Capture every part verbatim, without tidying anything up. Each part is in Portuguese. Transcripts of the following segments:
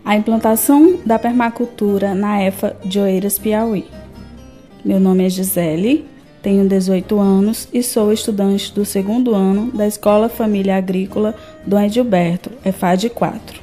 A implantação da permacultura na EFA de Oeiras, Piauí. Meu nome é Gisele, tenho dezoito anos e sou estudante do segundo ano da Escola Família Agrícola Dom Edilberto, E F A D quatro.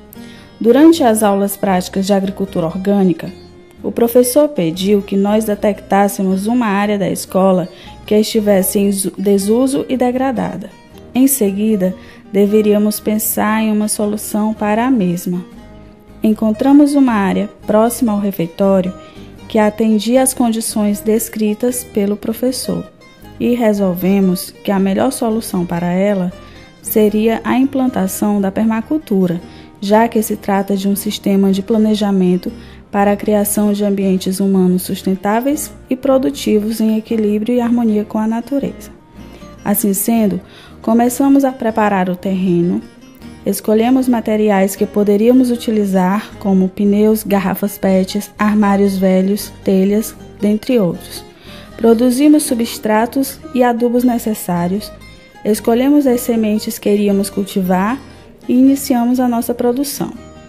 Durante as aulas práticas de agricultura orgânica, o professor pediu que nós detectássemos uma área da escola que estivesse em desuso e degradada. Em seguida, deveríamos pensar em uma solução para a mesma. Encontramos uma área próxima ao refeitório que atendia às condições descritas pelo professor e resolvemos que a melhor solução para ela seria a implantação da permacultura, já que se trata de um sistema de planejamento para a criação de ambientes humanos sustentáveis e produtivos em equilíbrio e harmonia com a natureza. Assim sendo, começamos a preparar o terreno. Escolhemos materiais que poderíamos utilizar, como pneus, garrafas P E Ts, armários velhos, telhas, dentre outros. Produzimos substratos e adubos necessários, escolhemos as sementes que iríamos cultivar e iniciamos a nossa produção.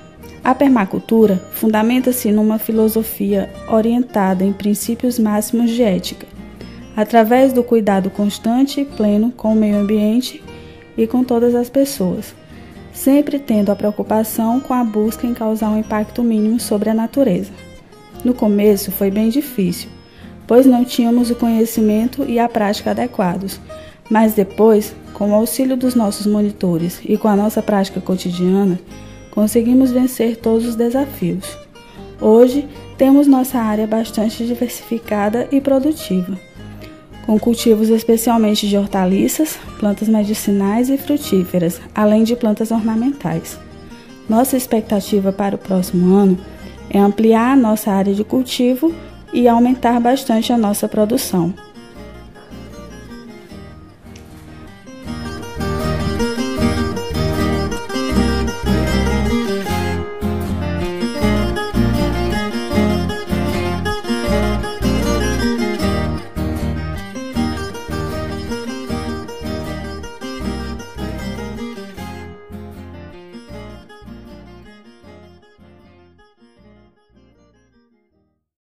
A permacultura fundamenta-se numa filosofia orientada em princípios máximos de ética, através do cuidado constante e pleno com o meio ambiente e com todas as pessoas, sempre tendo a preocupação com a busca em causar um impacto mínimo sobre a natureza. No começo foi bem difícil, pois não tínhamos o conhecimento e a prática adequados, mas depois, com o auxílio dos nossos monitores e com a nossa prática cotidiana, conseguimos vencer todos os desafios. Hoje, temos nossa área bastante diversificada e produtiva, com cultivos especialmente de hortaliças, plantas medicinais e frutíferas, além de plantas ornamentais. Nossa expectativa para o próximo ano é ampliar a nossa área de cultivo e aumentar bastante a nossa produção.